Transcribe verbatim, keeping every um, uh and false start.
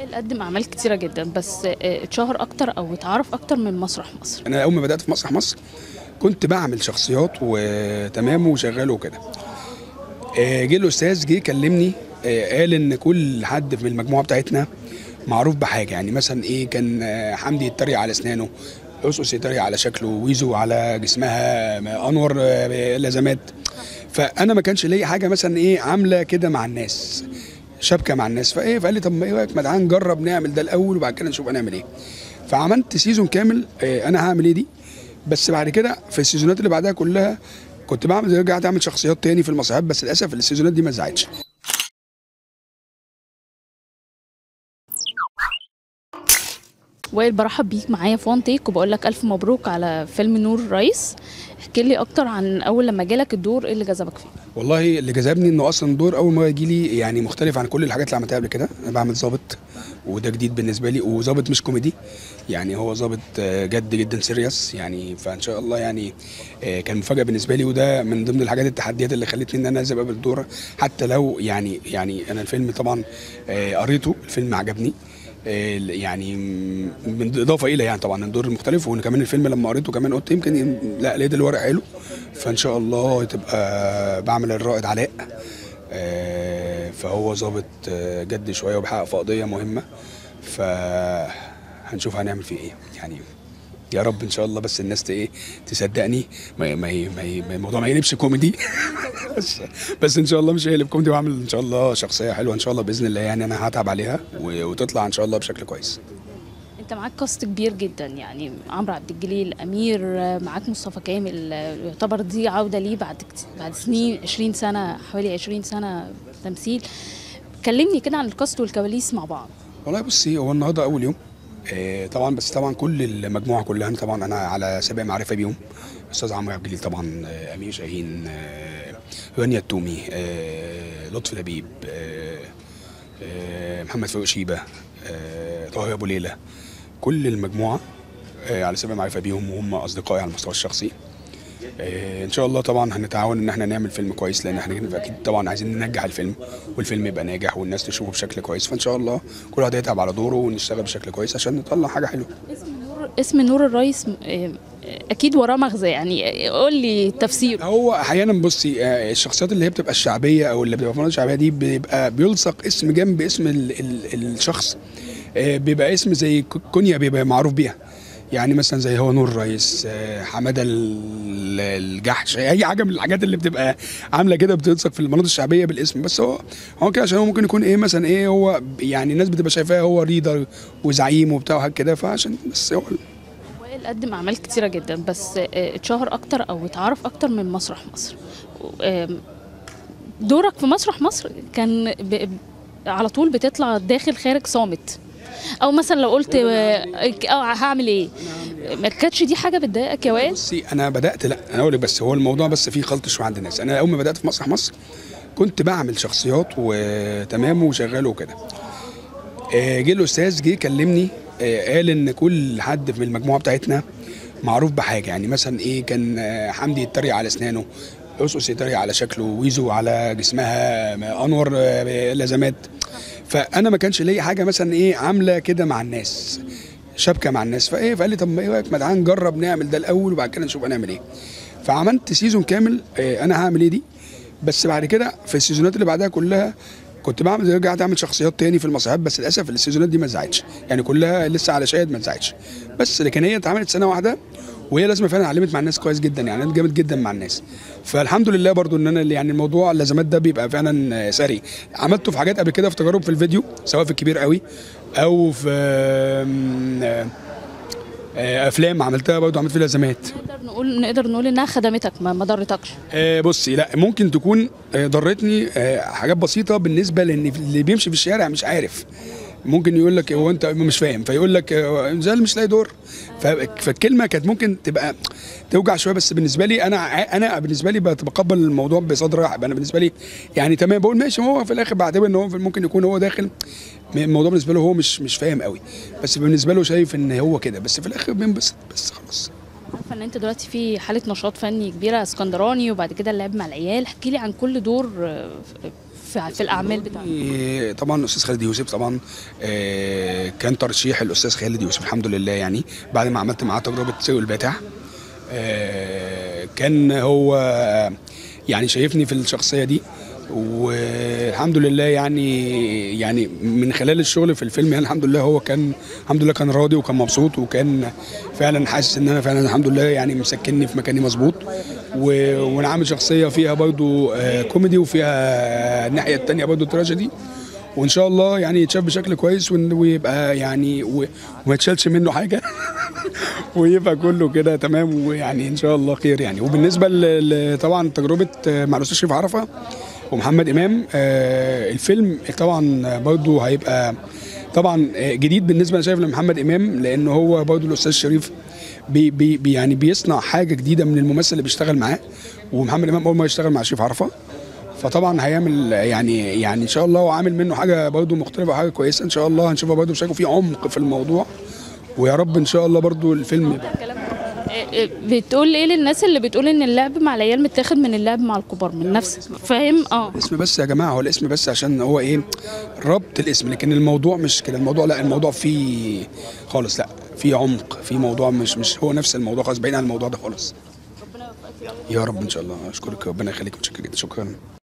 وائل قدم اعمال كتيره جدا، بس آه، اتشهر اكتر او اتعرف اكتر من مسرح مصر. انا اول ما بدات في مسرح مصر كنت بعمل شخصيات وتمام وشغال وكده. آه، جه الاستاذ جه كلمني، آه، قال ان كل حد من المجموعه بتاعتنا معروف بحاجه. يعني مثلا ايه، كان آه، حمدي يتريق على اسنانه، اسس يتريق على شكله، ويزو على جسمها، انور آه، لازمات. فانا ما كانش ليا حاجه مثلا ايه عامله كده مع الناس، شبكه مع الناس. فايه فقال لي طب ما ايه رايك، ما تعالى نجرب نعمل ده الاول وبعد كده نشوف هنعمل ايه. فعملت سيزون كامل، آه، انا هعمل ايه دي. بس بعد كده في السيزونات اللي بعدها كلها كنت بعمل رجعت اعمل شخصيات تاني في المسرحيات، بس للاسف السيزونات دي ما زعتش. وائل، برحب بيك معايا في وان تيك وبقول لك الف مبروك على فيلم نور الرئيس. احكي لي اكتر عن اول لما جالك الدور، ايه اللي جذبك فيه؟ والله اللي جذبني انه اصلا الدور اول مره يجي لي يعني مختلف عن كل الحاجات اللي عملتها قبل كده. انا بعمل ظابط وده جديد بالنسبه لي، وظابط مش كوميدي، يعني هو ظابط آه، جد جدا سيريس يعني. فان شاء الله يعني آه، كان مفاجاه بالنسبه لي، وده من ضمن الحاجات التحديات اللي خلتني ان انا لازم اقابل الدور. حتى لو يعني يعني انا الفيلم طبعا آه، قريته، الفيلم عجبني آه، يعني من اضافه الى يعني طبعا الدور المختلف، وان كمان الفيلم لما قريته كمان قلت يمكن لا لقيت الورق حلو. فان شاء الله تبقى بعمل الرائد علاء، آه، فهو ظابط آه، جد شويه وبيحقق في قضيه مهمه. فهنشوف هنعمل فيه ايه يعني، يا رب ان شاء الله. بس الناس ت- ايه تصدقني، ما ما ما ما- الموضوع ما يقلبش كوميدي. بس بس ان شاء الله مش هيقلب كوميدي، وهعمل ان شاء الله شخصيه حلوه ان شاء الله باذن الله. يعني انا هتعب عليها و- وتطلع ان شاء الله بشكل كويس. انت معاك كاست كبير جدا، يعني عمرو عبد الجليل، امير، معاك مصطفى كامل، يعتبر دي عوده ليه بعد كت- بعد سنين، عشرين سنه، حوالي عشرين سنه تمثيل. كلمني كده عن الكاست والكواليس مع بعض. والله بصي، هو النهارده اول يوم آه، طبعا، بس طبعا كل المجموعه كلها طبعا انا على سابق معرفه بيهم. استاذ عمرو عبد الجليل طبعا، آه، امير شاهين، آه، رانيا التومي، آه، لطفي لبيب، آه، آه، محمد فاروق شيبه، آه، طاهر ابو ليله. كل المجموعه آه، على سابق معرفه بيهم، وهم اصدقائي على المستوى الشخصي. آه، ان شاء الله طبعا هنتعاون ان احنا نعمل فيلم كويس، لان احنا اكيد طبعا عايزين ننجح الفيلم والفيلم يبقى ناجح والناس تشوفه بشكل كويس. فان شاء الله كل واحد يتعب على دوره ونشتغل بشكل كويس عشان نطلع حاجه حلوه. اسم نور اسم نور الرئيس اه، اكيد وراه مغزى، يعني قول لي تفسير. هو احيانا بصي، آه، الشخصيات اللي هي بتبقى الشعبيه او اللي بتبقى في المناطق الشعبيه دي بيبقى بيلصق اسم جنب اسم ال ال الشخص، آه، بيبقى اسم زي ك- كونيا بيبقى معروف بيها. يعني مثلا زي هو نور الرئيس، آه، حماده ال- الجحش، اي حاجه من الحاجات اللي بتبقى عامله كده بتلصق في المناطق الشعبيه بالاسم. بس هو هو كده عشان هو ممكن يكون ايه مثلا ايه، هو يعني الناس بتبقى شايفاه هو ريدر وزعيم وبتاع وحاجات كده، فعشان بس هو وائل قدم اعمال كتيره جدا، بس اه، اتشهر اكتر او اتعرف اكتر من مسرح مصر. اه، دورك في مسرح مصر كان ب... ب- على طول بتطلع داخل خارج صامت، او مثلا لو قلت اه، اه، هعمل ايه، ما كانتش دي حاجه بتضايقك يا وائل؟ بصي انا بدات، لا انا اقول لك، بس هو الموضوع بس فيه خلط شويه عند الناس. انا اول ما بدات في مسرح مصر كنت بعمل شخصيات وتمام وشغال وكده. آه، جه الاستاذ جه كلمني، آه، قال ان كل حد من المجموعه بتاعتنا معروف بحاجه. يعني مثلا ايه، كان آه، حمدي يتريق على اسنانه، اسس يتريق على شكله، ويزو على جسمها، انور آه، لازمات. فانا ما كانش ليا حاجه مثلا ايه عامله كده مع الناس، شبكه مع الناس. فايه فقال لي طب ما ايه رايك، ما تعالى نجرب نعمل ده الاول وبعد كده نشوف هنعمل ايه. فعملت سيزون كامل، آه، انا هعمل ايه دي. بس بعد كده في السيزونات اللي بعدها كلها كنت بعمل رجعت اعمل شخصيات تاني في المسرحيات، بس للاسف السيزونات دي ما زعتش. يعني كلها لسه على شاهد ما زعتش. بس لكن هي اتعملت سنه واحده، وهي لازم فعلا علمت مع الناس كويس جدا، يعني انا جامد جدا مع الناس. فالحمد لله برضو ان انا اللي يعني الموضوع اللازمات ده بيبقى فعلا آه، سري. عملته في حاجات قبل كده، في تجارب في الفيديو، سواء في الكبير قوي او في آم، آه، آه، افلام عملتها برضو، عملت فيها لازمات. نقدر نقول نقدر نقول انها خدمتك، ما ما ضرتكش. آه، بصي، لا ممكن تكون آه، ضرتني آه، حاجات بسيطه بالنسبه لان اللي بيمشي في الشارع مش عارف. ممكن يقول لك هو انت مش فاهم، فيقول لك آه، زي اللي مش لاقي دور. ف- فالكلمه كانت ممكن تبقى توجع شويه. بس بالنسبه لي انا ع- انا بالنسبه لي بتقبل الموضوع بصدر رحب. انا بالنسبه لي يعني تمام، بقول ماشي. هو في الاخر بعتبر ان هو ممكن يكون هو داخل الموضوع بالنسبه له هو مش مش فاهم قوي، بس بالنسبه له شايف ان هو كده، بس في الاخر بينبسط بس خلاص. عارفه ان انت دلوقتي في حاله نشاط فني كبيره، اسكندراني وبعد كده اللعب مع العيال. احكي لي عن كل دور اه، في, في الاعمال بتاعتك؟ طبعا الاستاذ خالد يوسف طبعا، آه، كان ترشيح الاستاذ خالد يوسف الحمد لله، يعني بعد ما عملت معاه تجربه سوق الباتع، آه، كان هو يعني شايفني في الشخصيه دي، والحمد لله يعني يعني من خلال الشغل في الفيلم يعني الحمد لله هو كان الحمد لله كان راضي وكان مبسوط، وكان فعلا حاسس ان انا فعلا الحمد لله يعني مسكنني في مكاني مظبوط، وانا عامل شخصيه فيها برضو آه كوميدي، وفيها الناحيه الثانيه برضو تراجيدي، وان شاء الله يعني يتشاف بشكل كويس ويبقى يعني وما يتشالش منه حاجه ويبقى كله كده تمام، ويعني ان شاء الله خير يعني. وبالنسبه طبعا تجربه مع الاستاذ شريف عرفه ومحمد امام، آه الفيلم طبعا برضو هيبقى طبعا جديد بالنسبه انا شايف لمحمد امام، لان هو برضو الاستاذ شريف بي بي يعني بيصنع حاجه جديده من الممثل اللي بيشتغل معاه، ومحمد امام اول ما يشتغل مع شريف عرفه، فطبعا هيعمل يعني يعني ان شاء الله وعامل منه حاجه برضو مختلفه وحاجه كويسه ان شاء الله هنشوفها برضو بشكل فيه عمق في الموضوع، ويا رب ان شاء الله برضو الفيلم يبقى. بتقول ايه للناس اللي بتقول ان اللعب مع العيال متاخد من اللعب مع الكبار من نفس فاهم؟ اه الاسم بس يا جماعه، هو الاسم بس عشان هو ايه ربط الاسم، لكن الموضوع مش كده، الموضوع لا، الموضوع فيه خالص، لا فيه عمق، فيه موضوع مش مش هو نفس الموضوع خالص، بعيد عن الموضوع ده خالص. يا رب ان شاء الله. اشكرك، ربنا يخليك، متشكر جدا، شكرا.